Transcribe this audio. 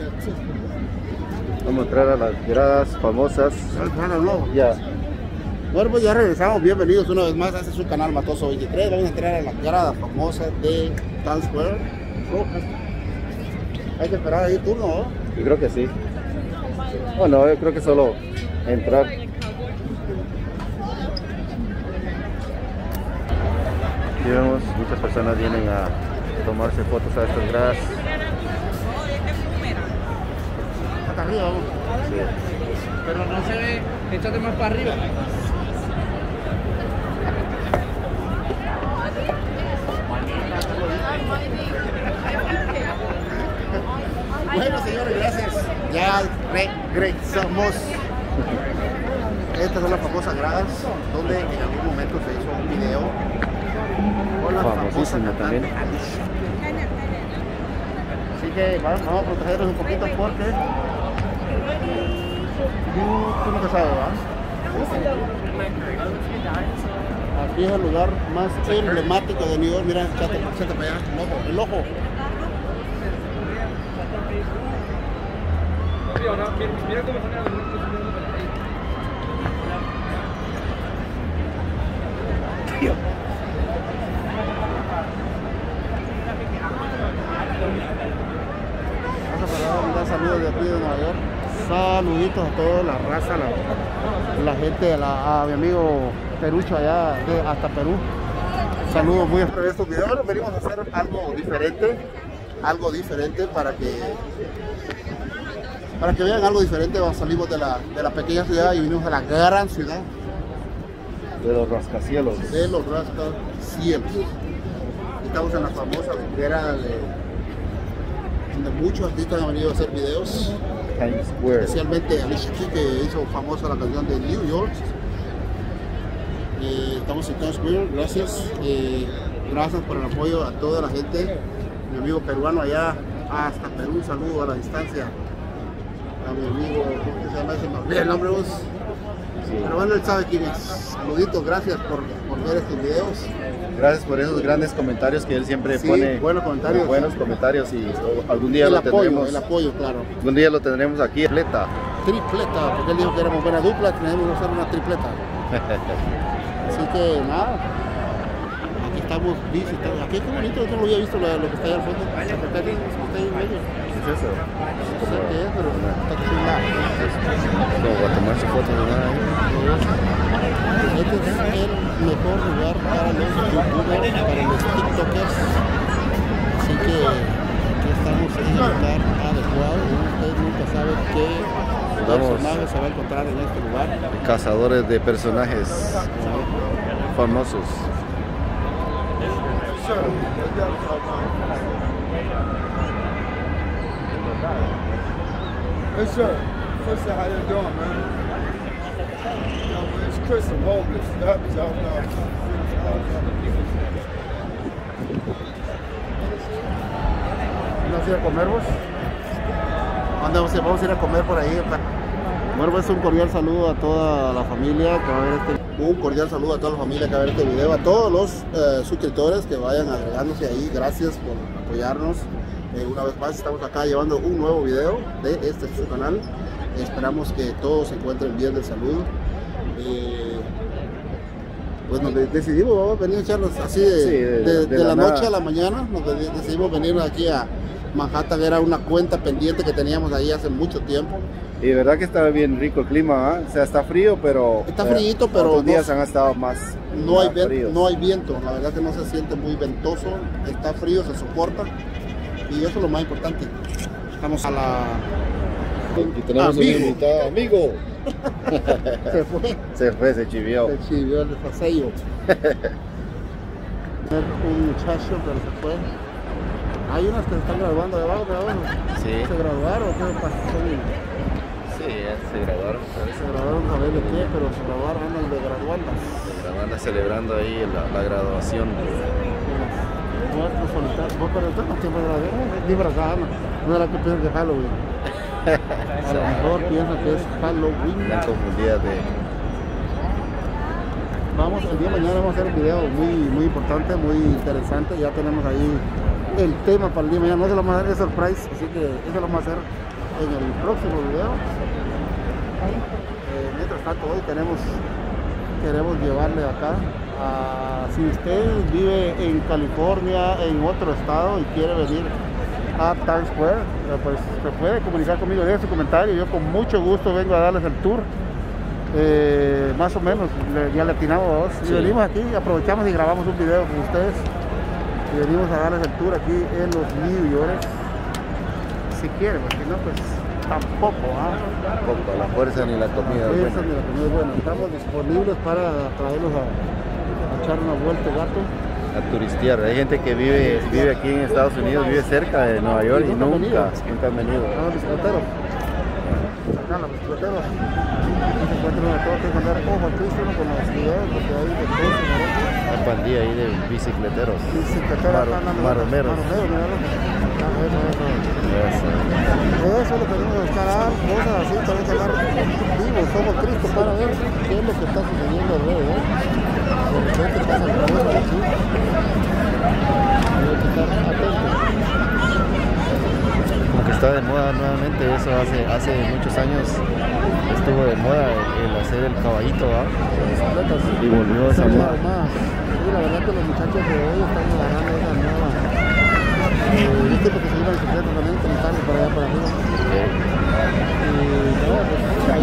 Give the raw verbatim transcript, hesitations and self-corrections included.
Vamos a entrar a las gradas famosas. Ya. Bueno, pues ya regresamos. Bienvenidos una vez más a este su canal Matoso veintitrés. Vamos a entrar a las gradas famosas de Times Square. Hay que esperar ahí turno, ¿no? Yo creo que sí. Bueno, yo creo que solo entrar. Y vemos, muchas personas vienen a tomarse fotos a estas gradas. Hasta arriba, vamos. Sí. Pero no se ve, échate más para arriba. Bueno, señores, gracias. Ya regresamos. Estas son las famosas gradas donde en algún momento se hizo un video con la famosa también. Alicia. Así que vamos, vamos a protegernos un poquito porque tú nunca sabes, ¿verdad? Aquí es el lugar más emblemático de New York. Mira, échate, échate para allá, el ojo, el ojo. Mira cómo están los Vamos a mandar saludos de aquí de Nueva York. Saluditos a toda la raza, la, la gente, la, a mi amigo Perucho allá de, hasta Perú. Saludos muy especiales. Estos videos venimos a hacer algo diferente, algo diferente para que para que vean algo diferente. Salimos de la, de la pequeña ciudad y vinimos a la gran ciudad. De los rascacielos. De los rascacielos. Estamos en la famosa hoguera de donde muchos artistas han venido a hacer videos. Times Square. Especialmente Alicia Keys, que hizo famosa la canción de New York. Eh, estamos en Times Square, gracias. Eh, gracias por el apoyo a toda la gente. Mi amigo peruano allá hasta Perú, un saludo a la distancia. A mi amigo, ¿cómo se llama ese? Me olvidé el nombre vos. Sí. Pero bueno, él sabe quién es. Saluditos, gracias por, por ver estos videos. Gracias por esos grandes comentarios que él siempre Sí, pone. buenos comentarios. Buenos comentarios y algún día El lo apoyo, tendremos. el apoyo, claro. Algún día lo tendremos aquí, tripleta. Tripleta, porque él dijo que éramos buena dupla, tenemos que hacer una tripleta. Así que nada, aquí estamos visitando. Aquí qué bonito, yo no lo había visto lo, lo que está ahí al fondo. Está ahí en medio. ¿Qué es eso? No sé qué es, pero está chula. Como para tomarse fotos de nada. Este es el mejor lugar para los youtubers, para los tiktokers. Así que aquí estamos en el lugar adecuado. Usted nunca sabe qué personaje se va a encontrar en este lugar. Cazadores de personajes famosos. Hey, sir. First, how you doing, man? Yo, man, it's Chris from Homeless. That was out now. ¿Vamos a ir a comer vos? Vamos a, vamos a ir a comer por ahí. Bueno, pues un cordial saludo a toda la familia que va a ver este un cordial saludo a toda la familia que va a ver este video, a todos los eh, suscriptores que vayan agregándose ahí. Gracias por apoyarnos. Eh, una vez más estamos acá llevando un nuevo video de este su canal. Esperamos que todos se encuentren bien de salud. Eh, pues nos decidimos, vamos a venir a echarnos así de, sí, de, de, de, de de la, la noche a la mañana. Nos decidimos venir aquí a Manhattan. Era una cuenta pendiente que teníamos ahí hace mucho tiempo. Y de verdad que está bien rico el clima, ¿eh? O sea, está frío, pero... Está frío, pero... Otros días no, han estado más, no, hay más viento, fríos. no hay viento, la verdad que no se siente muy ventoso. Está frío, se soporta. Y eso es lo más importante. Estamos a la... Y tenemos amigo. un invitado, amigo. Se fue. Se fue, se chivió. Se chivió el paseo. Un muchacho, pero se fue. Hay unas que se están graduando de abajo, de abajo. Sí. ¿Se graduaron o qué pasó? Sí, ya se graduaron. Se graduaron a ver de qué, pero se graduaron, andan de graduandas. La banda celebrando ahí la, la graduación. Cuatro solitarios. Vos, pero esto no tiempo de graduación. Disfrazada, no era que piensan que es Halloween. A lo mejor piensan que es Halloween. Están confundidas de... Vamos, el día de mañana vamos a hacer un video muy, muy importante, muy interesante. Ya tenemos ahí el tema para el día de mañana. No se lo vamos a dar de surprise, así que eso lo vamos a hacer en el próximo video. Eh, mientras tanto, hoy tenemos, queremos llevarle acá a, si usted vive en California, en otro estado y quiere venir a Times Square, eh, pues se puede comunicar conmigo, deje su comentario, yo con mucho gusto vengo a darles el tour. Eh, más o menos, le, ya le atinamos a vos. Sí. Y venimos aquí, aprovechamos y grabamos un video con ustedes. Y venimos a darles el tour aquí en los New York. Si quieren, porque no, pues tampoco. ¿Ah? Tampoco, la fuerza ni la comida. Sí, Bueno. esa ni la comida es buena. Estamos disponibles para traerlos a, a echar una vuelta, gato. A turistear. Hay gente que vive, vive aquí en Estados Unidos, vive cerca de Nueva York y, Y nunca han nunca, venido. nunca han venido. A los bicicleteros. Acá los bicicleteros. Aquí se encuentran una cosa que andar ojo al Cristo con las ciudades, porque hay de todo en Europa. Una pandilla ahí de bicicleteros. Bicicleteros Maro- están dando maromeros. maromeros, míralo. Ah, eso, eso. Eso. Eso es lo que tenemos que buscar, ah, cosas así, también que hablar vivos, somos Cristo para ver qué es lo que está sucediendo alrededor. De repente pasan cosas aquí. Hay que estar atentos. Como que está de moda nuevamente, eso hace, hace muchos años estuvo de moda el, el hacer el caballito, ¿va? Bicicletas. Y volvió esa Sí, moda. más. Sí, la verdad que los muchachos de hoy están agarrando esa nueva. Eh, ¿Viste porque se iba en bicicleta también con el cambio para allá para arriba? Ok. Y no, pues hay